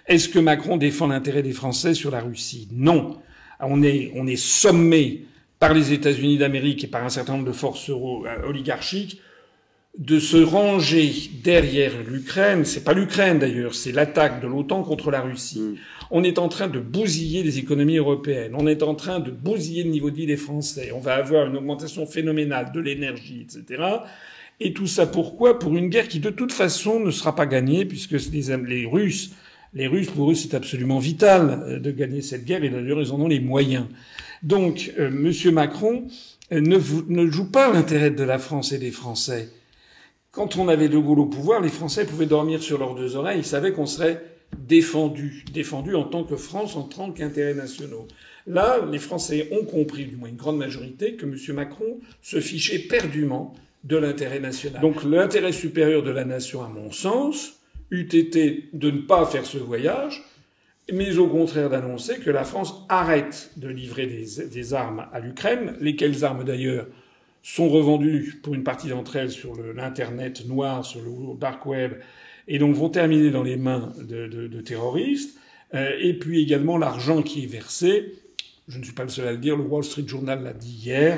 Est-ce que Macron défend l'intérêt des Français sur la Russie? Non. On est sommé par les États-Unis d'Amérique et par un certain nombre de forces oligarchiques de se ranger derrière l'Ukraine. C'est pas l'Ukraine d'ailleurs, c'est l'attaque de l'OTAN contre la Russie. On est en train de bousiller les économies européennes. On est en train de bousiller le niveau de vie des Français. On va avoir une augmentation phénoménale de l'énergie, etc. Et tout ça pourquoi? Pour une guerre qui de toute façon ne sera pas gagnée, puisque les Russes, pour eux, c'est absolument vital de gagner cette guerre, et d'ailleurs, ils en ont les moyens. Donc, Monsieur Macron ne joue pas l'intérêt de la France et des Français. Quand on avait De Gaulle au pouvoir, les Français pouvaient dormir sur leurs deux oreilles. Ils savaient qu'on serait défendus en tant que France, en tant qu'intérêts nationaux. Là, les Français ont compris, du moins une grande majorité, que M. Macron se fichait perdument de l'intérêt national. Donc l'intérêt supérieur de la nation, à mon sens, eût été de ne pas faire ce voyage, mais au contraire d'annoncer que la France arrête de livrer des armes à l'Ukraine, lesquelles armes d'ailleurs sont revendues pour une partie d'entre elles sur l'Internet noir, sur le dark web, et donc vont terminer dans les mains de terroristes, et puis également l'argent qui est versé. Je ne suis pas le seul à le dire, le Wall Street Journal l'a dit hier,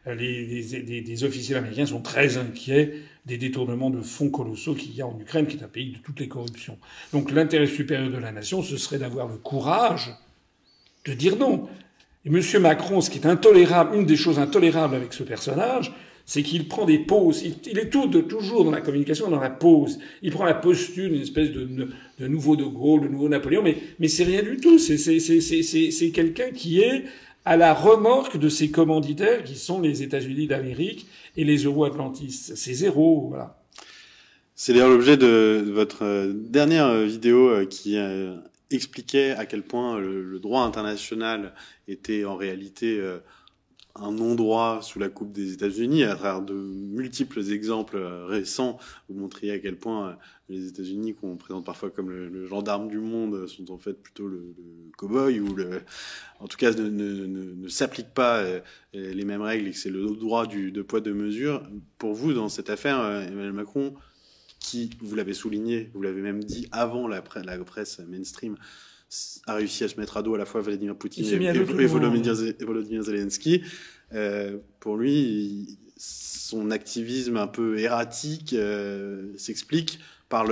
des officiels américains sont très inquiets des détournements de fonds colossaux qu'il y a en Ukraine, qui est un pays de toutes les corruptions. Donc l'intérêt supérieur de la nation, ce serait d'avoir le courage de dire non. Et M. Macron, ce qui est intolérable, une des choses intolérables avec ce personnage, c'est qu'il prend des pauses. Il est toujours dans la communication, dans la pause. Il prend la posture d'une espèce de nouveau De Gaulle, de nouveau Napoléon, mais c'est rien du tout. C'est quelqu'un qui est à la remorque de ses commanditaires qui sont les États-Unis d'Amérique et les euro-atlantistes. C'est zéro, voilà. C'est d'ailleurs l'objet de votre dernière vidéo qui expliquait à quel point le droit international était en réalité un non-droit sous la coupe des États-Unis. À travers de multiples exemples récents, vous montriez à quel point les États-Unis, qu'on présente parfois comme le gendarme du monde, sont en fait plutôt le cow-boy, ou en tout cas ne s'appliquent pas les mêmes règles, et que c'est le droit de poids de mesure. Pour vous, dans cette affaire, Emmanuel Macron, qui, vous l'avez souligné, vous l'avez même dit avant la presse mainstream, a réussi à se mettre à dos à la fois Vladimir Poutine et Volodymyr Zelensky. Pour lui, son activisme un peu erratique s'explique par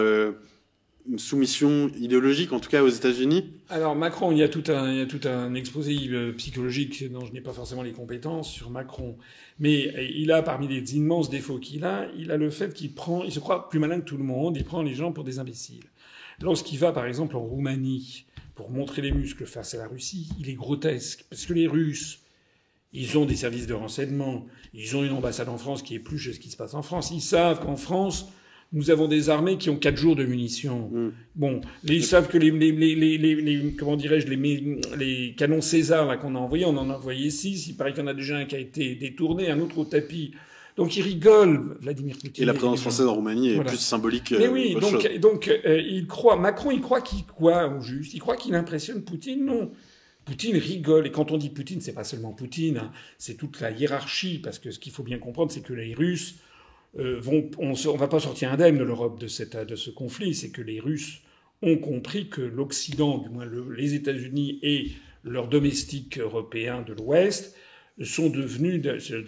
une soumission idéologique, en tout cas aux États-Unis. Alors Macron, il y a tout un exposé psychologique dont je n'ai pas forcément les compétences sur Macron, mais il a, parmi les immenses défauts qu'il a, il a le fait qu'il se croit plus malin que tout le monde, il prend les gens pour des imbéciles. Lorsqu'il va, par exemple, en Roumanie, pour montrer les muscles face à la Russie, il est grotesque. Parce que les Russes, ils ont des services de renseignement, ils ont une ambassade en France qui épluche ce qui se passe en France. Ils savent qu'en France, nous avons des armées qui ont 4 jours de munitions. Bon, ils savent que comment dirais-je, les canons César là qu'on a envoyés, on en a envoyé 6. Il paraît qu'il y en a déjà un qui a été détourné, un autre au tapis. Donc il rigole, Vladimir Poutine. Et la présence française en Roumanie est plus symbolique. Mais oui, donc Macron, il croit qu'il quoi au juste? Il croit qu'il impressionne Poutine? Non. Poutine rigole. Et quand on dit Poutine, c'est pas seulement Poutine, hein, c'est toute la hiérarchie, parce que ce qu'il faut bien comprendre, c'est que les Russes on va pas sortir indemne de l'Europe de ce conflit. C'est que les Russes ont compris que l'Occident, du moins les États-Unis et leurs domestiques européens de l'Ouest, sont devenus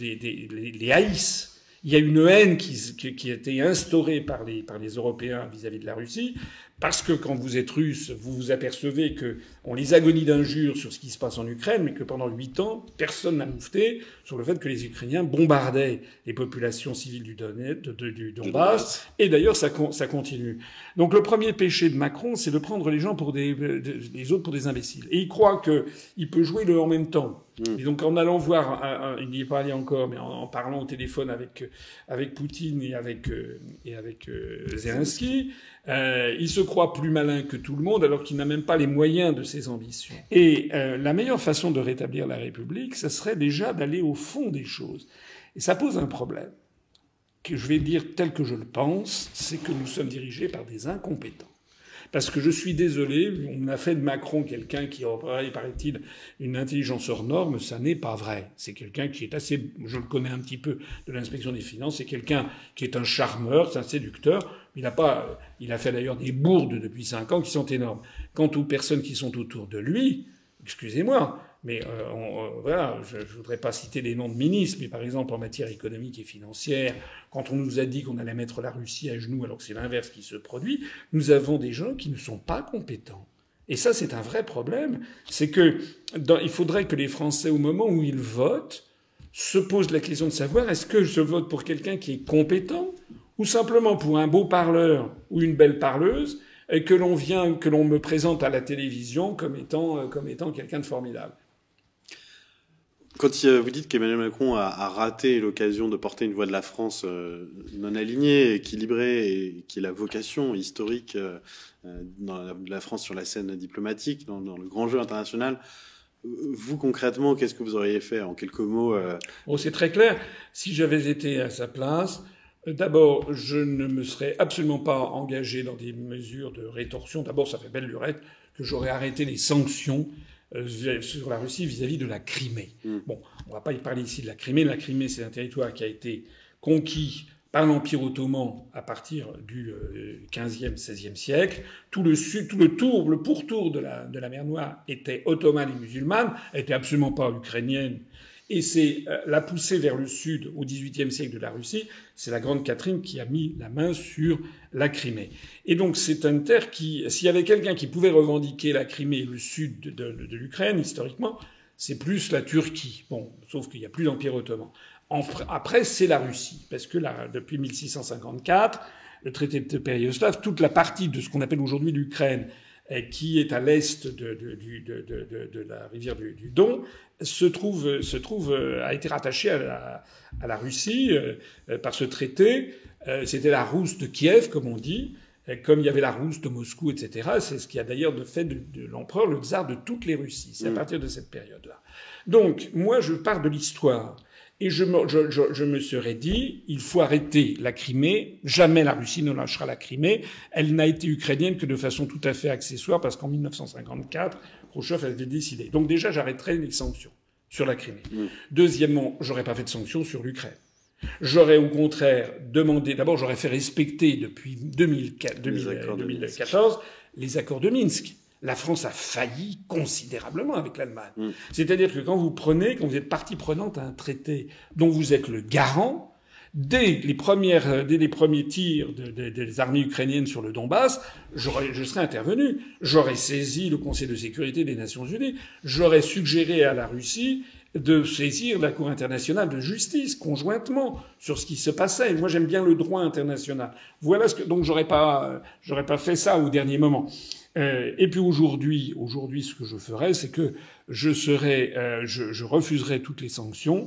les haïssent. Il y a une haine qui a été instaurée par les Européens vis-à-vis de la Russie, parce que quand vous êtes russe, vous vous apercevez que on les agonie d'injures sur ce qui se passe en Ukraine, mais que pendant 8 ans, personne n'a moufté sur le fait que les Ukrainiens bombardaient les populations civiles du Donbass. Et d'ailleurs, ça continue. Donc le premier péché de Macron, c'est de prendre les gens pour les autres pour des imbéciles. Et il croit que il peut jouer le en même temps. Et donc en allant voir, il n'y est pas allé encore, mais en parlant au téléphone avec Poutine et avec Zelensky, il se croit plus malin que tout le monde, alors qu'il n'a même pas les moyens de ses ambitions. Et la meilleure façon de rétablir la République, ce serait déjà d'aller au fond des choses. Et ça pose un problème, que je vais dire tel que je le pense, c'est que nous sommes dirigés par des incompétents. Parce que je suis désolé, on a fait de Macron quelqu'un qui aurait, paraît-il, une intelligence hors norme. Ça n'est pas vrai. C'est quelqu'un qui est assez, je le connais un petit peu de l'inspection des finances, c'est quelqu'un qui est un charmeur, c'est un séducteur. Il a fait d'ailleurs des bourdes depuis 5 ans qui sont énormes. Quant aux personnes qui sont autour de lui, excusez-moi, mais voilà, je voudrais pas citer les noms de ministres, mais par exemple en matière économique et financière, quand on nous a dit qu'on allait mettre la Russie à genoux alors que c'est l'inverse qui se produit, nous avons des gens qui ne sont pas compétents. Et ça, c'est un vrai problème. C'est que il faudrait que les Français, au moment où ils votent, se posent la question de savoir est-ce que je vote pour quelqu'un qui est compétent ou simplement pour un beau parleur ou une belle parleuse et que l'on me présente à la télévision comme étant quelqu'un de formidable. Quand vous dites qu'Emmanuel Macron a raté l'occasion de porter une voix de la France non alignée, équilibrée, et qui est la vocation historique de la France sur la scène diplomatique, dans le grand jeu international, vous, concrètement, qu'est-ce que vous auriez fait en quelques mots C'est très clair. Si j'avais été à sa place, d'abord, je ne me serais absolument pas engagé dans des mesures de rétorsion. D'abord, ça fait belle lurette que j'aurais arrêté les sanctions sur la Russie vis-à-vis de la Crimée. Bon, on va pas y parler ici de la Crimée. La Crimée, c'est un territoire qui a été conquis par l'Empire ottoman à partir du XVe, XVIe siècle. Tout le pourtour de la mer Noire était ottomane et musulmane, était absolument pas ukrainienne. Et c'est la poussée vers le sud au XVIIIe siècle de la Russie, c'est la Grande Catherine qui a mis la main sur la Crimée. Et donc c'est une terre qui, s'il y avait quelqu'un qui pouvait revendiquer la Crimée et le sud de l'Ukraine, historiquement, c'est plus la Turquie. Bon, sauf qu'il n'y a plus d'Empire ottoman. Après, c'est la Russie, parce que là, depuis 1654, le traité de Péréoslav, toute la partie de ce qu'on appelle aujourd'hui l'Ukraine, qui est à l'est de la rivière du Don, a été rattaché à la Russie par ce traité. C'était la Rousse de Kiev, comme on dit, comme il y avait la Rousse de Moscou, etc. C'est ce qui a d'ailleurs fait de l'empereur le tsar de toutes les Russies. C'est à partir de cette période-là. Donc, moi, je pars de l'histoire. Et je me serais dit, il faut arrêter la Crimée. Jamais la Russie ne lâchera la Crimée. Elle n'a été ukrainienne que de façon tout à fait accessoire, parce qu'en 1954, Khrouchtchev avait décidé. Donc déjà, j'arrêterai les sanctions sur la Crimée. Deuxièmement, j'aurais pas fait de sanctions sur l'Ukraine. J'aurais au contraire demandé, d'abord j'aurais fait respecter depuis 2014 les accords de Minsk. La France a failli considérablement avec l'Allemagne. C'est-à-dire que quand vous êtes partie prenante à un traité dont vous êtes le garant, dès les premiers tirs des armées ukrainiennes sur le Donbass, je serais intervenu. J'aurais saisi le Conseil de sécurité des Nations Unies. J'aurais suggéré à la Russie de saisir la Cour internationale de justice conjointement sur ce qui se passait. Moi, j'aime bien le droit international. Voilà donc j'aurais pas fait ça au dernier moment. Et puis aujourd'hui, ce que je ferais, c'est que je refuserais toutes les sanctions.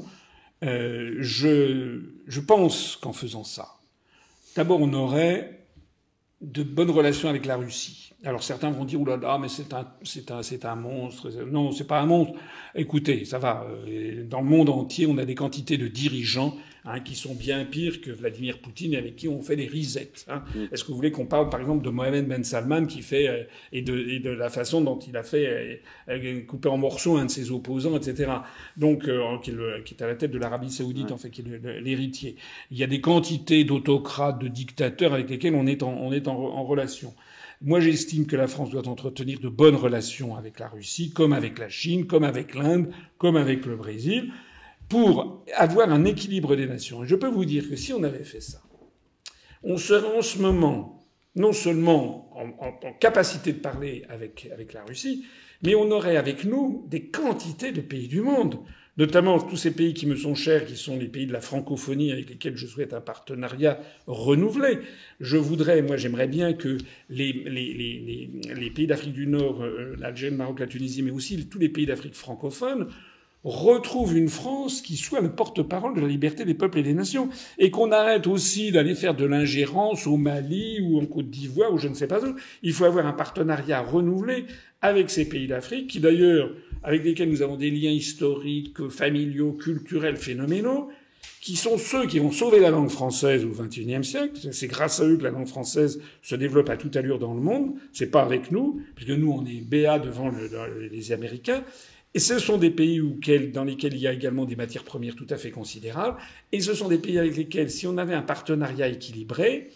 Je pense qu'en faisant ça, d'abord, on aurait de bonnes relations avec la Russie. Alors certains vont dire, oulala, mais c'est un monstre. Non, c'est pas un monstre. Écoutez, ça va. Dans le monde entier, on a des quantités de dirigeants qui sont bien pires que Vladimir Poutine et avec qui on fait des risettes. Est-ce que vous voulez qu'on parle, par exemple, de Mohamed Ben Salman qui fait et de la façon dont il a fait couper en morceaux un de ses opposants, etc. Donc, qui est à la tête de l'Arabie Saoudite, en fait, qui est l'héritier. Il y a des quantités d'autocrates, de dictateurs avec lesquels on est en relation. Moi, j'estime que la France doit entretenir de bonnes relations avec la Russie, comme avec la Chine, comme avec l'Inde, comme avec le Brésil, pour avoir un équilibre des nations. Et je peux vous dire que si on avait fait ça, on serait en ce moment non seulement en capacité de parler avec la Russie, mais on aurait avec nous des quantités de pays du monde, notamment tous ces pays qui me sont chers, qui sont les pays de la francophonie avec lesquels je souhaite un partenariat renouvelé. J'aimerais bien que les pays d'Afrique du Nord, l'Algérie, le Maroc, la Tunisie, mais aussi tous les pays d'Afrique francophone, retrouve une France qui soit le porte-parole de la liberté des peuples et des nations. Et qu'on arrête aussi d'aller faire de l'ingérence au Mali ou en Côte d'Ivoire ou je ne sais pas où. Il faut avoir un partenariat renouvelé avec ces pays d'Afrique qui d'ailleurs, avec lesquels nous avons des liens historiques, familiaux, culturels, phénoménaux, qui sont ceux qui vont sauver la langue française au XXIe siècle. C'est grâce à eux que la langue française se développe à toute allure dans le monde. C'est pas avec nous, puisque nous, on est béats devant les Américains. Et ce sont des pays dans lesquels il y a également des matières premières tout à fait considérables. Et ce sont des pays avec lesquels, si on avait un partenariat équilibré,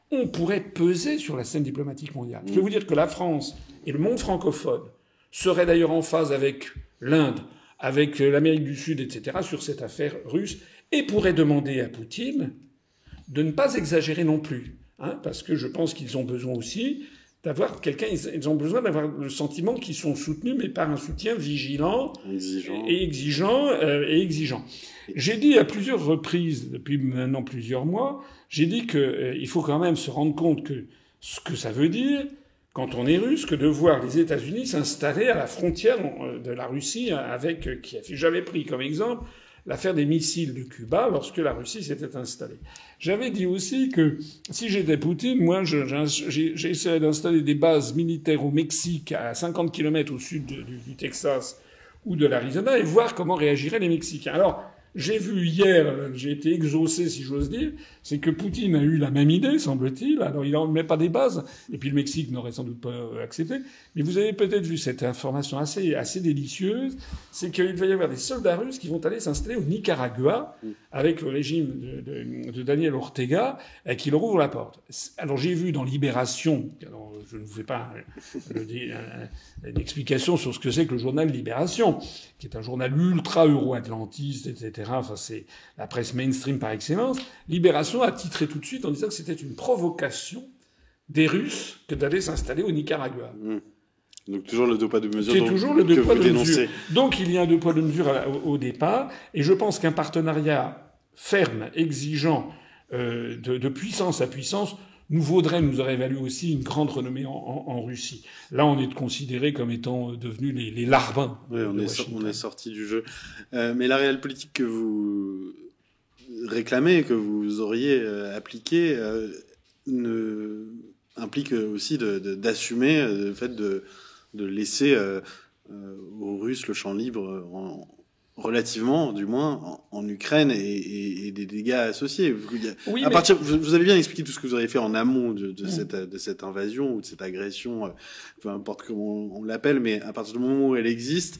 on pourrait peser sur la scène diplomatique mondiale. Je peux vous dire que la France et le monde francophone seraient d'ailleurs en phase avec l'Inde, avec l'Amérique du Sud, etc., sur cette affaire russe, et pourraient demander à Poutine de ne pas exagérer non plus. Parce que je pense qu'ils ont besoin aussi d'avoir quelqu'un, ils ont besoin d'avoir le sentiment qu'ils sont soutenus, mais par un soutien vigilant et exigeant. J'ai dit à plusieurs reprises, depuis maintenant plusieurs mois, j'ai dit qu'il faut quand même se rendre compte que ce que ça veut dire, quand on est russe, que de voir les États-Unis s'installer à la frontière de la Russie avec Kiev. J'avais pris comme exemple l'affaire des missiles de Cuba lorsque la Russie s'était installée. J'avais dit aussi que si j'étais Poutine, moi, j'essaierais d'installer des bases militaires au Mexique, à 50 km au sud du Texas ou de l'Arizona, et voir comment réagiraient les Mexicains. Alors, j'ai vu hier, j'ai été exaucé, si j'ose dire, c'est que Poutine a eu la même idée, semble-t-il. Alors, il n'en met pas des bases, et puis le Mexique n'aurait sans doute pas accepté. Mais vous avez peut-être vu cette information assez délicieuse, c'est qu'il va y avoir des soldats russes qui vont aller s'installer au Nicaragua, avec le régime de Daniel Ortega, et qui leur ouvre la porte. Alors, j'ai vu dans Libération, alors je ne vous fais pas une explication sur ce que c'est que le journal Libération, qui est un journal ultra euro-atlantiste, etc. Enfin, c'est la presse mainstream par excellence. Libération a titré tout de suite en disant que c'était une provocation des Russes que d'aller s'installer au Nicaragua. Donc toujours le deux poids deux mesures. C'est toujours le deux poids deux mesures. Donc il y a un deux poids deux mesures au départ, et je pense qu'un partenariat ferme, exigeant, de puissance à puissance, nous aurait valu aussi une grande renommée en Russie. Là, on est considéré comme étant devenus les larbins. Oui, on est sorti du jeu. Mais la réelle politique que vous réclamez, que vous auriez appliquée, implique aussi d'assumer le fait de laisser aux Russes le champ libre relativement, du moins, en Ukraine et des dégâts associés. Oui, vous avez bien expliqué tout ce que vous avez fait en amont de cette invasion ou de cette agression, peu importe comment on l'appelle, mais à partir du moment où elle existe,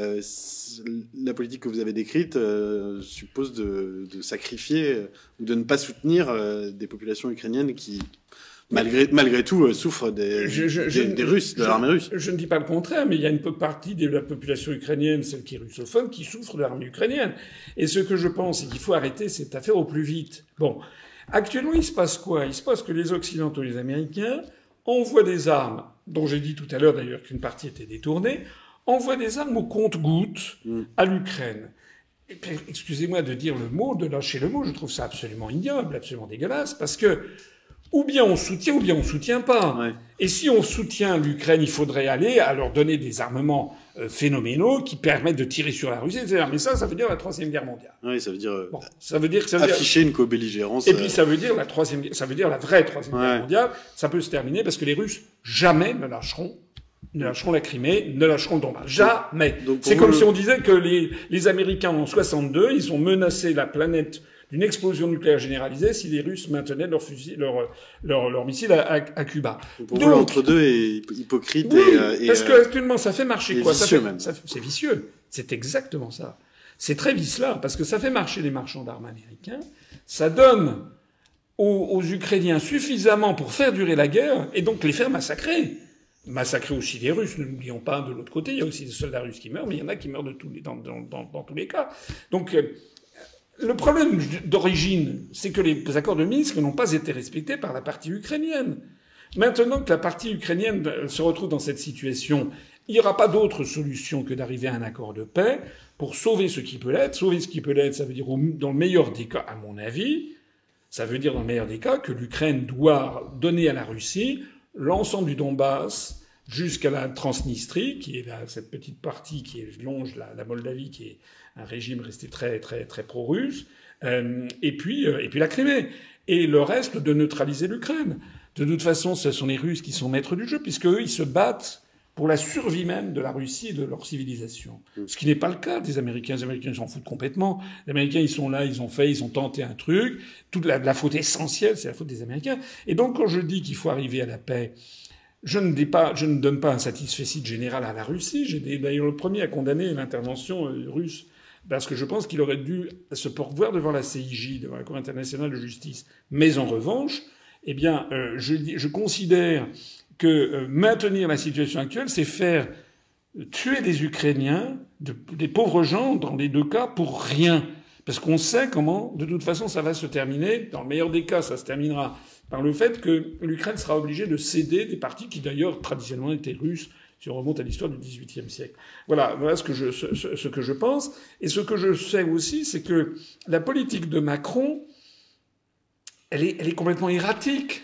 la politique que vous avez décrite suppose de sacrifier ou de ne pas soutenir des populations ukrainiennes qui, malgré tout, souffrent des Russes, de l'armée russe. Je ne dis pas le contraire, mais il y a une partie de la population ukrainienne, celle qui est russophone, qui souffre de l'armée ukrainienne. Et ce que je pense, c'est qu'il faut arrêter cette affaire au plus vite. Bon. Actuellement, il se passe quoi? Il se passe que les Occidentaux, les Américains, envoient des armes, dont j'ai dit tout à l'heure d'ailleurs qu'une partie était détournée, envoient des armes au compte-gouttes à l'Ukraine. Excusez-moi de dire le mot, de lâcher le mot, je trouve ça absolument ignoble, absolument dégueulasse, parce que ou bien on soutient, ou bien on soutient pas. Ouais. Et si on soutient l'Ukraine, il faudrait aller à leur donner des armements phénoménaux qui permettent de tirer sur la Russie, etc. Mais ça veut dire la Troisième Guerre mondiale. Oui, ça veut dire, afficher une co-belligérance. Et puis ça veut dire la vraie Troisième Guerre mondiale. Ça peut se terminer parce que les Russes jamais ne lâcheront la Crimée, ne lâcheront le Donbass. Jamais. C'est comme si on disait que les Américains en 62, ils ont menacé la planète d'une explosion nucléaire généralisée si les Russes maintenaient leurs missiles à Cuba. Pour vous, l'entre-deux est hypocrite parce que actuellement, ça fait marcher quoi? C'est vicieux. C'est exactement ça. C'est très vicelard parce que ça fait marcher les marchands d'armes américains. Ça donne aux Ukrainiens suffisamment pour faire durer la guerre et donc les faire massacrer. Massacrer aussi les Russes. Ne l'oublions pas, de l'autre côté, il y a aussi des soldats russes qui meurent, mais il y en a qui meurent dans tous les cas. Donc, le problème d'origine, c'est que les accords de Minsk n'ont pas été respectés par la partie ukrainienne. Maintenant que la partie ukrainienne se retrouve dans cette situation, il n'y aura pas d'autre solution que d'arriver à un accord de paix pour sauver ce qui peut l'être. Sauver ce qui peut l'être, ça veut dire, dans le meilleur des cas, à mon avis, ça veut dire dans le meilleur des cas que l'Ukraine doit donner à la Russie l'ensemble du Donbass jusqu'à la Transnistrie, qui est cette petite partie qui longe la Moldavie, qui est un régime resté très, très, très pro-russe, et puis la Crimée. Et le reste de neutraliser l'Ukraine. De toute façon, ce sont les Russes qui sont maîtres du jeu, puisque eux, ils se battent pour la survie même de la Russie et de leur civilisation. Ce qui n'est pas le cas des Américains. Les Américains s'en foutent complètement. Les Américains, ils sont là, ils ont tenté un truc. Toute la faute essentielle, c'est la faute des Américains. Et donc, quand je dis qu'il faut arriver à la paix, je ne donne pas un satisfecit général à la Russie. J'étais d'ailleurs le premier à condamner l'intervention russe, parce que je pense qu'il aurait dû se pourvoir devant la CIJ, devant la Cour internationale de justice. Mais en revanche, eh bien, je considère que maintenir la situation actuelle, c'est faire tuer des Ukrainiens, des pauvres gens, dans les deux cas, pour rien. Parce qu'on sait comment, de toute façon, ça va se terminer. Dans le meilleur des cas, ça se terminera par le fait que l'Ukraine sera obligée de céder des parties qui, d'ailleurs, traditionnellement étaient russes, si on remonte à l'histoire du XVIIIe siècle. Voilà ce que je pense. Et ce que je sais aussi, c'est que la politique de Macron, elle est complètement erratique.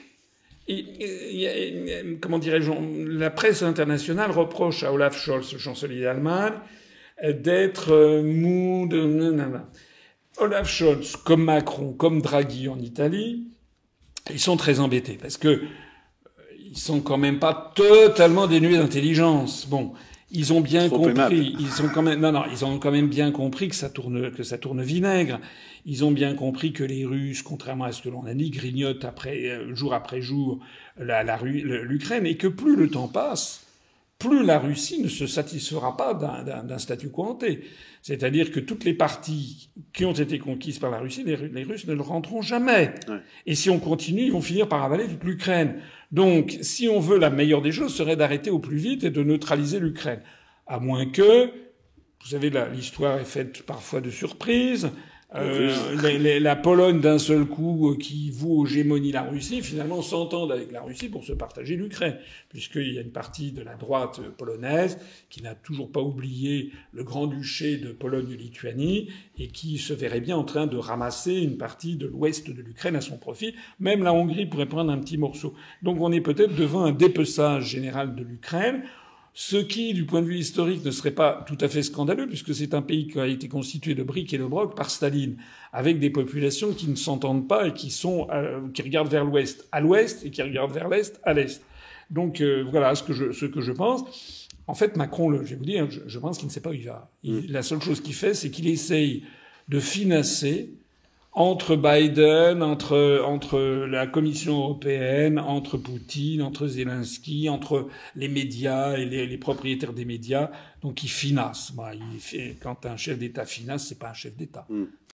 Comment dirais-je, la presse internationale reproche à Olaf Scholz, le chancelier d'Allemagne, d'être mou, Olaf Scholz, comme Macron, comme Draghi en Italie, ils sont très embêtés parce que ils sont quand même pas totalement dénués d'intelligence. Bon, ils ont bien compris, ils ont quand même bien compris que ça tourne vinaigre. Ils ont bien compris que les Russes, contrairement à ce que l'on a dit, grignotent jour après jour l'Ukraine, et que plus le temps passe, plus la Russie ne se satisfera pas d'un statu quo ante. C'est-à-dire que toutes les parties qui ont été conquises par la Russie, les Russes ne le rendront jamais. Ouais. Et si on continue, ils vont finir par avaler toute l'Ukraine. Donc, si on veut, la meilleure des choses serait d'arrêter au plus vite et de neutraliser l'Ukraine. À moins que, vous savez, l'histoire est faite parfois de surprises. La Pologne d'un seul coup qui voue hégémonie la Russie, finalement s'entendent avec la Russie pour se partager l'Ukraine, puisqu'il y a une partie de la droite polonaise qui n'a toujours pas oublié le Grand-Duché de Pologne-Lituanie et qui se verrait bien en train de ramasser une partie de l'ouest de l'Ukraine à son profit. Même la Hongrie pourrait prendre un petit morceau. Donc on est peut-être devant un dépeçage général de l'Ukraine. Ce qui, du point de vue historique, ne serait pas tout à fait scandaleux, puisque c'est un pays qui a été constitué de briques et de broc par Staline, avec des populations qui ne s'entendent pas et qui regardent vers l'ouest à l'ouest et qui regardent vers l'est à l'est. Donc voilà ce que je pense. En fait, Macron, je vais vous dire, je pense qu'il ne sait pas où il va. La seule chose qu'il fait, c'est qu'il essaye de financer entre Biden, entre la Commission européenne, entre Poutine, entre Zelensky, entre les médias et les propriétaires des médias. Donc il finace. Quand un chef d'État finance, c'est pas un chef d'État.